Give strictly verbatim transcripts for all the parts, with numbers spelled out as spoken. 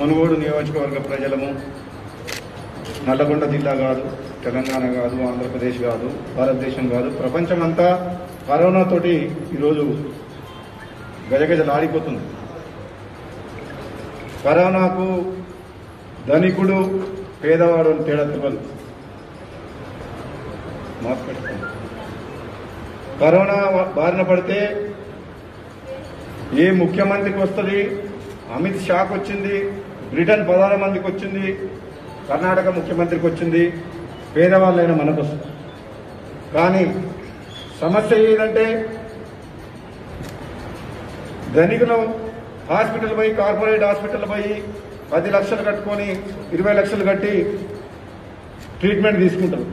మునుగోడు నియోజకవర్గ ప్రజలము నల్లగొండ జిల్లా కాదు, తెలంగాణ కాదు, ఆంధ్రప్రదేశ్ కాదు, భారతదేశం కాదు, ప్రపంచమంతా కరోనాతోటి ఈరోజు గజగజలాడిపోతుంది. కరోనాకు ధనికుడు పేదవాడు తేడా తెలియదు. మాస్క్ పెట్టుకోండి. కరోనా బారిన పడితే ఏ ముఖ్యమంత్రికి వస్తుంది? అమిత్ షాకు వచ్చింది, బ్రిటన్ పదహారు మందికి వచ్చింది, కర్ణాటక ముఖ్యమంత్రికి వచ్చింది, పేదవాళ్ళైన మనకు వస్తుంది. కానీ సమస్య ఏదంటే ధనికులు హాస్పిటల్ పోయి, కార్పొరేట్ హాస్పిటల్ పోయి పది లక్షలు కట్టుకొని ఇరవై లక్షలు కట్టి ట్రీట్మెంట్ తీసుకుంటారు.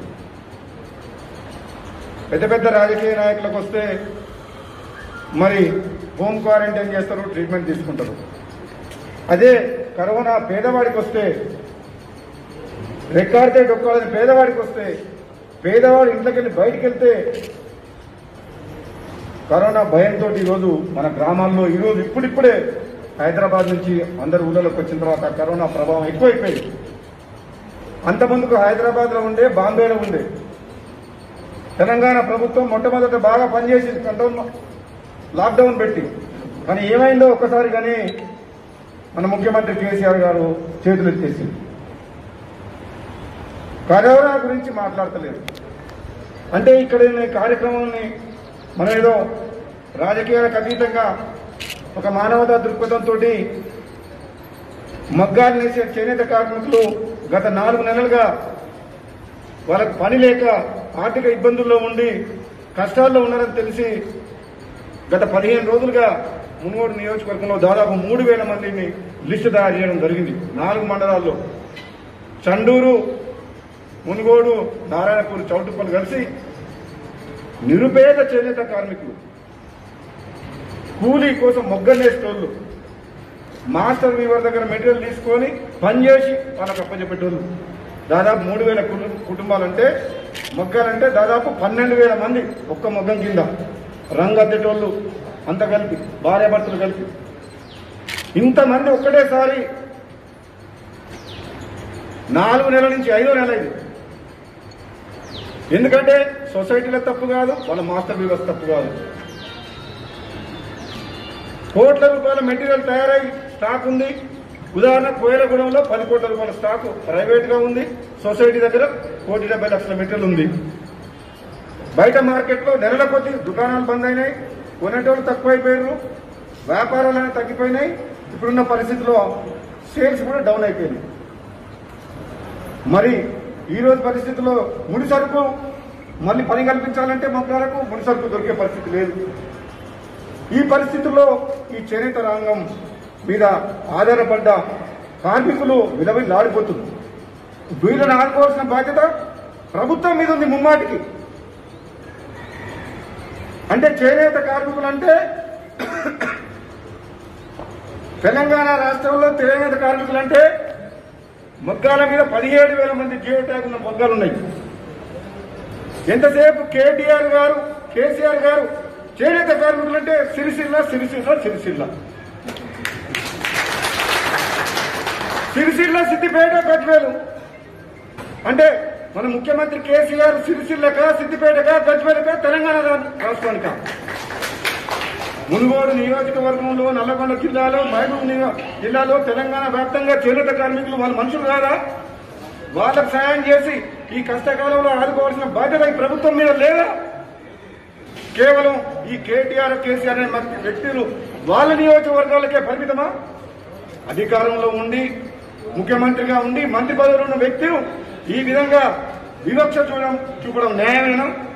పెద్ద పెద్ద రాజకీయ నాయకులకు వస్తే మరి హోమ్ క్వారంటైన్ చేస్తారు, ట్రీట్మెంట్ తీసుకుంటారు. అదే కరోనా పేదవాడికి వస్తే, రెక్కాడితే డొక్కాలని పేదవాడికి వస్తే, పేదవాడు ఇంట్లోకి వెళ్ళి బయటికి వెళ్తే కరోనా భయంతో ఈరోజు మన గ్రామాల్లో ఈరోజు ఇప్పుడిప్పుడే హైదరాబాద్ నుంచి అందరు ఊళ్ళలోకి వచ్చిన తర్వాత కరోనా ప్రభావం ఎక్కువైపోయింది. అంతమందుకు హైదరాబాద్లో ఉండే, బాంబేలో ఉండే. తెలంగాణ ప్రభుత్వం మొట్టమొదట బాగా పనిచేసింది, కంట్రోల్ లాక్డౌన్ పెట్టి. కానీ ఏమైందో ఒక్కసారి కానీ మన ముఖ్యమంత్రి కేసీఆర్ గారు చేతులు ఎత్తేసింది. కరోనా గురించి మాట్లాడతలేదు. అంటే ఇక్కడ ఈ కార్యక్రమాన్ని మనం ఏదో రాజకీయాలకు అతీతంగా ఒక మానవతా దృక్పథంతో మగ్గాలు నేసే చేనేత కార్మికులు గత నాలుగు నెలలుగా వాళ్ళకు పని లేక ఆర్థిక ఇబ్బందుల్లో ఉండి కష్టాల్లో ఉన్నారని తెలిసి గత పదిహేను రోజులుగా మునుగోడు నియోజకవర్గంలో దాదాపు మూడు వేల మందిని లిస్టు తయారు చేయడం జరిగింది. నాలుగు మండలాల్లో చండూరు, మునుగోడు, నారాయణపూర్, చౌటుప్పలు కలిసి నిరుపేద చేనేత కార్మికులు, కూలీ కోసం మొగ్గనేసేటోళ్ళు, మాస్టర్ వీవర్ దగ్గర మెటీరియల్ తీసుకొని పనిచేసి వాళ్ళకి అప్పచెప్పేటోళ్ళు దాదాపు మూడు వేల కుటుంబాలంటే, మొగ్గలంటే దాదాపు పన్నెండు వేల మంది ఒక్క మొగ్గం కింద, రంగద్దెటోళ్ళు అంత కలిపి, భార్యాభర్తలు కలిపి ఇంతమంది ఒక్కటేసారి నాలుగు నెలల నుంచి ఐదో నెల ఇది. ఎందుకంటే సొసైటీలో తప్పు కాదు, వాళ్ళ మాస్టర్ వ్యవస్థ తప్పు కాదు. కోట్ల రూపాయల మెటీరియల్ తయారై స్టాక్ ఉంది. ఉదాహరణ కోయలగూడెంలో పది కోట్ల రూపాయల స్టాక్ ప్రైవేట్ గా ఉంది, సొసైటీ దగ్గర కోటి డెబ్బై లక్షల మెటీరియల్ ఉంది. బయట మార్కెట్లో నెలల కొద్ది దుకాణాలు బంద్ అయినాయి, కొనేటోళ్ళు తక్కువైపోయారు, వ్యాపారాలు తగ్గిపోయినాయి. ఇప్పుడున్న పరిస్థితిలో సేల్స్ కూడా డౌన్ అయిపోయింది. మరి ఈ రోజు పరిస్థితుల్లో ముడి సరుకు మళ్ళీ పని కల్పించాలంటే మొక్కలకు ముడి సరుకు దొరికే పరిస్థితి లేదు. ఈ పరిస్థితుల్లో ఈ చేనేత రంగం మీద ఆధారపడ్డ కార్మికులు విలవిల్లాడిపోతుంది. వీళ్ళని ఆడుకోవాల్సిన బాధ్యత ప్రభుత్వం మీద ఉంది ముమ్మాటికి. అంటే చేనేత కార్మికులు అంటే తెలంగాణ రాష్ట్రంలో చేనేత కార్మికులు అంటే మొగ్గాల మీద పదిహేడు వేల మంది జియో ట్యాగ్ ఉన్న మొగ్గాలు ఉన్నాయి. ఎంతసేపు కేటీఆర్ గారు, కేసీఆర్ గారు చేనేత కార్మికులు అంటే సిరిసిల్ల సిరిసిల్ల సిరిసిల్ల సిరిసిల్ల సిద్దిపేట, గజ్వేలు. అంటే మన ముఖ్యమంత్రి కేసీఆర్ సిరిసిల్లక, సిద్దిపేటక, గజ్వేలక, తెలంగాణ రాష్ట్రానిక? మునుగోడు నియోజకవర్గంలో, నల్లగొండ జిల్లాలో, మహబూబ్ జిల్లాలో తెలంగాణ వ్యాప్తంగా చేనేత కార్మికులు వాళ్ళ మనుషులు కాదా? వాళ్ళకు సాయం చేసి ఈ కష్టకాలంలో ఆదుకోవాల్సిన బాధ్యత ఈ ప్రభుత్వం మీద లేదా? కేవలం ఈ కేటీఆర్, కేసీఆర్ అనే వ్యక్తులు వాళ్ళ నియోజకవర్గాలకే పరిమితమా? అధికారంలో ఉండి, ముఖ్యమంత్రిగా ఉండి, మంత్రి పదవులు ఉన్న వ్యక్తులు ఈ విధంగా వివక్ష చూడడం చూపడం న్యాయమేనా?